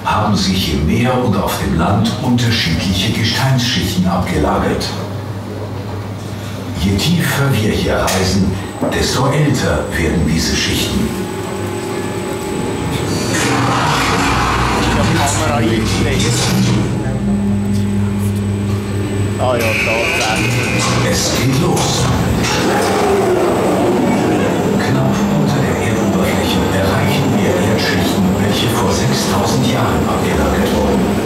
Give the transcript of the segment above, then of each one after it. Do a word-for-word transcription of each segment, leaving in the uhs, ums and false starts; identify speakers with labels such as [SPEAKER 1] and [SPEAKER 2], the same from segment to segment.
[SPEAKER 1] haben sich im Meer und auf dem Land unterschiedliche Gesteinsschichten abgelagert. Je tiefer wir hier reisen, desto älter werden diese Schichten.
[SPEAKER 2] Ah ja, da.
[SPEAKER 1] Es geht los. Knapp unter der Erdoberfläche erreichen wir Erdschichten, welche vor sechstausend Jahren abgelagert wurden.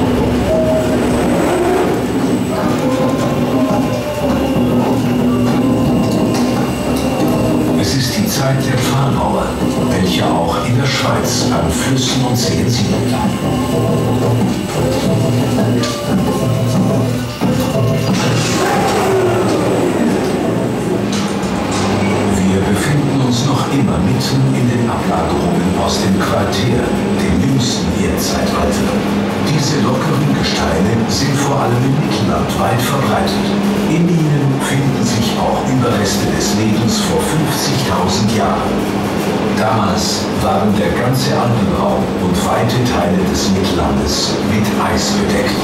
[SPEAKER 1] Es ist die Zeit der Pfahlbauer, welche auch in der Schweiz an Flüssen und Seen siedelt. Wir befinden uns noch immer mitten in den Ablagerungen aus dem Quartär, dem jüngsten Erdzeitalter. Diese lockeren Gesteine sind vor allem im Mittelland weit verbreitet. In ihnen finden sich auch Überreste des Lebens vor fünfzigtausend Jahren. Damals waren der ganze Alpenraum und weite Teile des Mittellandes mit Eis bedeckt.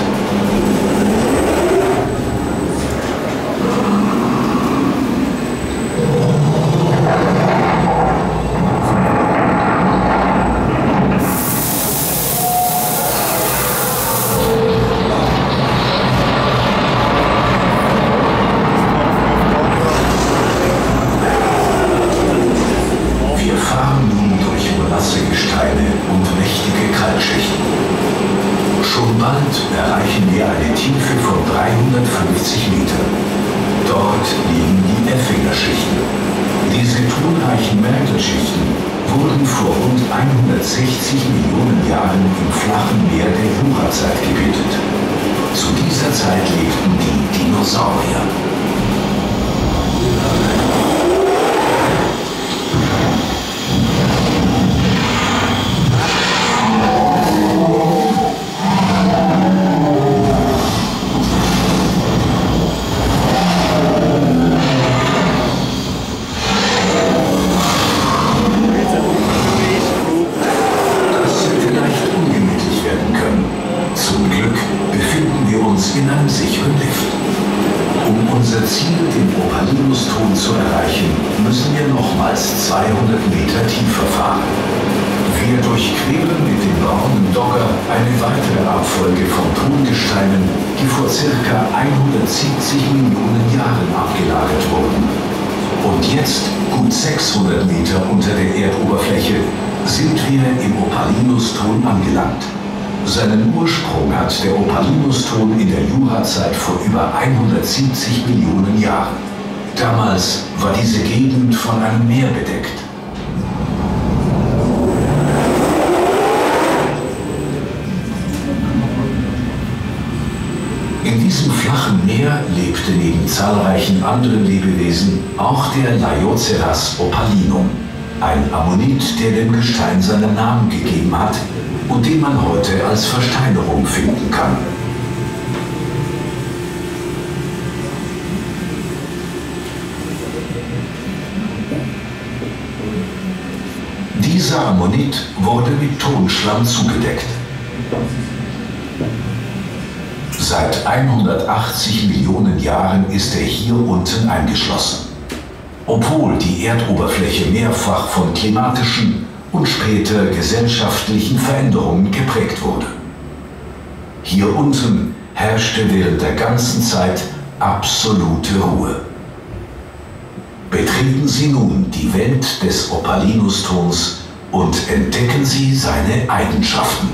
[SPEAKER 1] hundertsechzig Millionen Jahren im flachen Meer der Jurazeit gebildet. Zu dieser Zeit lebten die Dinosaurier. In einem sicheren Lift. Um unser Ziel, den Opalinus-Thron, zu erreichen, müssen wir nochmals zweihundert Meter tiefer fahren. Wir durchqueren mit dem braunen Dogger eine weitere Abfolge von Tongesteinen, die vor ca. hundertsiebzig Millionen Jahren abgelagert wurden. Und jetzt, gut sechshundert Meter unter der Erdoberfläche, sind wir im Opalinus-Thron angelangt. Seinen Ursprung hat der Opalinus-Thron in der Jurazeit vor über hundertsiebzig Millionen Jahren. Damals war diese Gegend von einem Meer bedeckt. In diesem flachen Meer lebte neben zahlreichen anderen Lebewesen auch der Laioceras opalinum, ein Ammonit, der dem Gestein seinen Namen gegeben hat und den man heute als Versteinerung finden kann. Dieser Ammonit wurde mit Tonschlamm zugedeckt. Seit hundertachtzig Millionen Jahren ist er hier unten eingeschlossen. Obwohl die Erdoberfläche mehrfach von klimatischen und später gesellschaftlichen Veränderungen geprägt wurde. Hier unten herrschte während der ganzen Zeit absolute Ruhe. Betreten Sie nun die Welt des Opalinus-Throns und entdecken Sie seine Eigenschaften.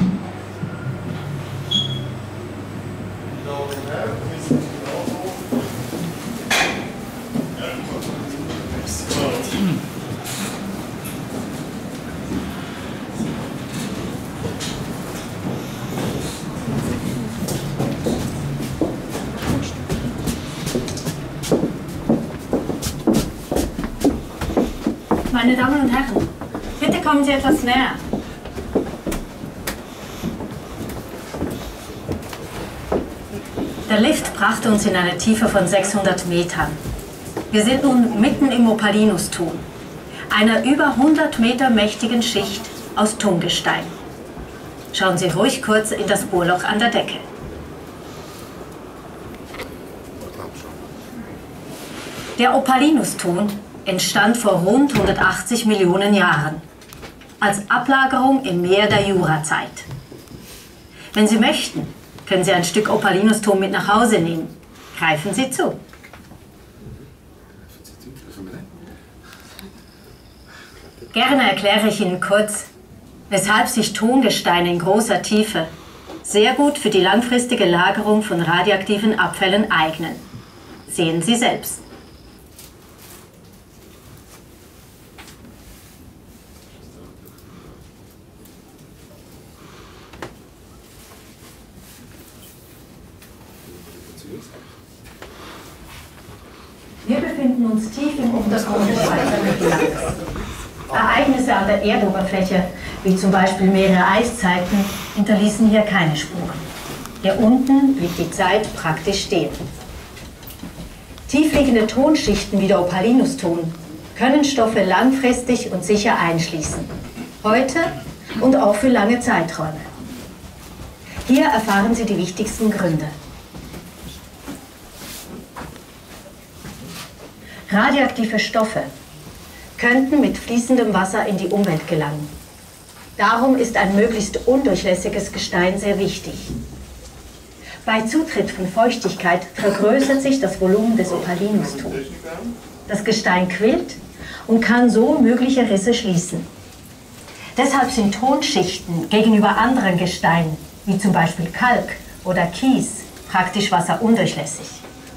[SPEAKER 3] Meine Damen und Herren, bitte kommen Sie etwas näher. Der Lift brachte uns in eine Tiefe von sechshundert Metern. Wir sind nun mitten im Opalinus-Thron, einer über hundert Meter mächtigen Schicht aus Tongestein. Schauen Sie ruhig kurz in das Bohrloch an der Decke. Der Opalinuston entstand vor rund hundertachtzig Millionen Jahren als Ablagerung im Meer der Jurazeit. Wenn Sie möchten, können Sie ein Stück Opalinuston mit nach Hause nehmen. Greifen Sie zu. Gerne erkläre ich Ihnen kurz, weshalb sich Tongesteine in großer Tiefe sehr gut für die langfristige Lagerung von radioaktiven Abfällen eignen. Sehen Sie selbst. Wir befinden uns tief im Untergrund des Schweizer Mittellandes. Ereignisse an der Erdoberfläche, wie zum Beispiel mehrere Eiszeiten, hinterließen hier keine Spuren. Hier unten blieb die Zeit praktisch stehen. Tiefliegende Tonschichten wie der Opalinuston können Stoffe langfristig und sicher einschließen. Heute und auch für lange Zeiträume. Hier erfahren Sie die wichtigsten Gründe. Radioaktive Stoffe könnten mit fließendem Wasser in die Umwelt gelangen. Darum ist ein möglichst undurchlässiges Gestein sehr wichtig. Bei Zutritt von Feuchtigkeit vergrößert sich das Volumen des Opalinustons. Das Gestein quillt und kann so mögliche Risse schließen. Deshalb sind Tonschichten gegenüber anderen Gesteinen, wie zum Beispiel Kalk oder Kies, praktisch wasserundurchlässig.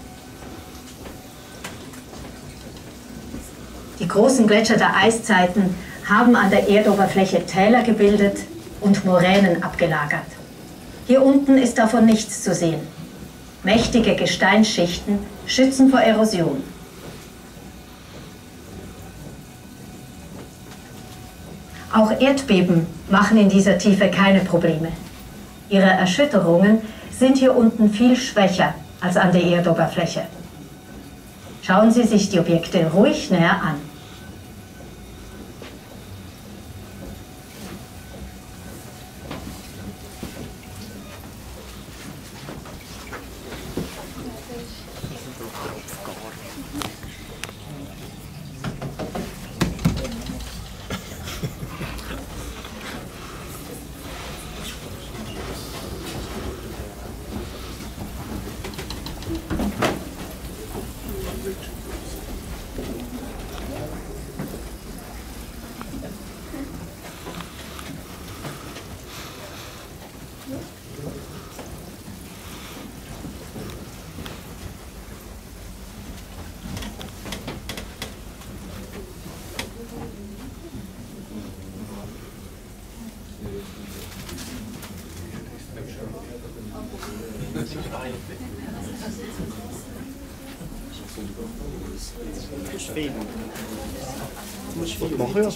[SPEAKER 3] Die großen Gletscher der Eiszeiten haben an der Erdoberfläche Täler gebildet und Moränen abgelagert. Hier unten ist davon nichts zu sehen. Mächtige Gesteinsschichten schützen vor Erosion. Auch Erdbeben machen in dieser Tiefe keine Probleme. Ihre Erschütterungen sind hier unten viel schwächer als an der Erdoberfläche. Schauen Sie sich die Objekte ruhig näher an.
[SPEAKER 2] Was machen wir?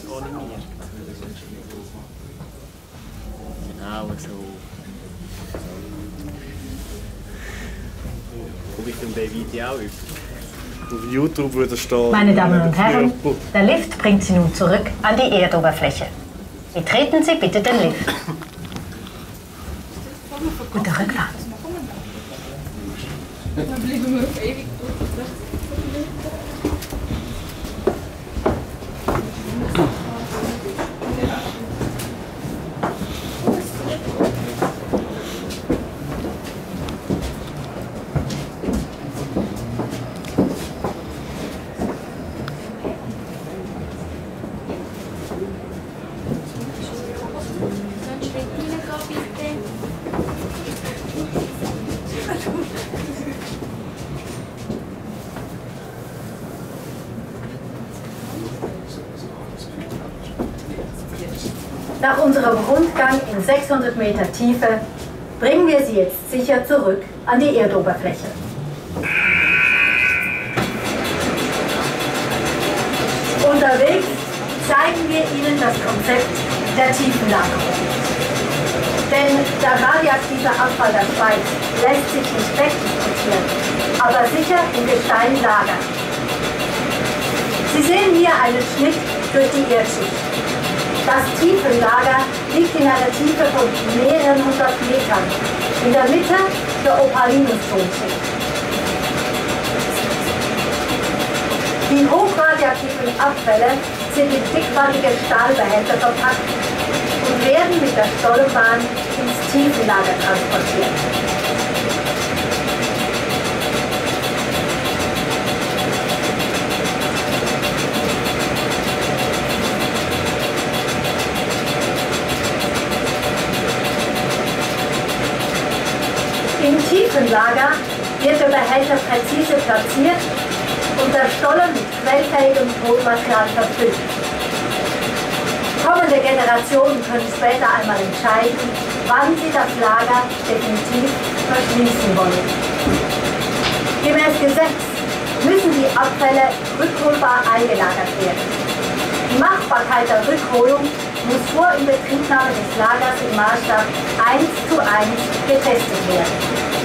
[SPEAKER 2] Genau so. Guck ich dann den Video auch auf?
[SPEAKER 4] Auf YouTube würde stehen.
[SPEAKER 3] Meine Damen und Herren, der Lift bringt Sie nun zurück an die Erdoberfläche. Betreten Sie bitte den Lift. Gute Rückfahrt.
[SPEAKER 5] Dann bleiben wir auf ewig durch.
[SPEAKER 3] Nach unserem Rundgang in sechshundert Meter Tiefe bringen wir Sie jetzt sicher zurück an die Erdoberfläche. Unterwegs zeigen wir Ihnen das Konzept der Tiefenlagerung. Denn der radioaktive Abfall der Schweiz lässt sich nicht wegtransportieren, aber sicher im Gestein lagern. Sie sehen hier einen Schnitt durch die Erdschicht. Das Tiefenlager liegt in einer Tiefe von mehreren hundert Metern, in der Mitte der Opalinus-Tonschicht. Die hochradioaktiven Abfälle sind in dickwandige Stahlbehälter verpackt und werden mit der Stollenbahn ins Tiefenlager transportiert. Im Tiefenlager wird der Behälter präzise platziert und der Stollen mit quellfähigem Tonmaterial verfüllt. Kommende Generationen können später einmal entscheiden, wann sie das Lager definitiv verschließen wollen. Gemäß Gesetz müssen die Abfälle rückholbar eingelagert werden. Die Machbarkeit der Rückholung muss vor Inbetriebnahme des Lagers im Maßstab eins zu eins getestet werden.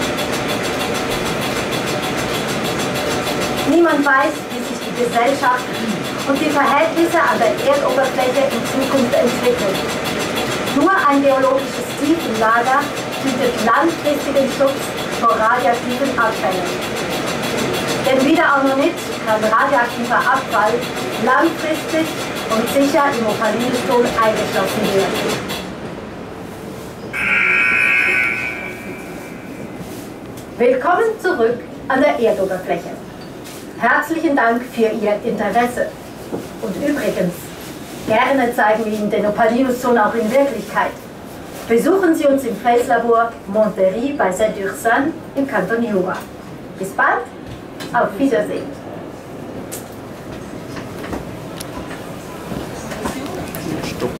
[SPEAKER 3] Niemand weiß, wie sich die Gesellschaft und die Verhältnisse an der Erdoberfläche in Zukunft entwickeln. Nur ein geologisches Tiefenlager bietet langfristigen Schutz vor radioaktiven Abfällen. Denn wie der Ammonit kann radioaktiver Abfall langfristig und sicher im Opalinus-Ton eingeschlossen werden. Willkommen zurück an der Erdoberfläche. Herzlichen Dank für Ihr Interesse. Und übrigens, gerne zeigen wir Ihnen den Opalinus-Ton auch in Wirklichkeit. Besuchen Sie uns im Felslabor Monterie bei Saint-Ursanne im Kanton Jura. Bis bald, auf Wiedersehen.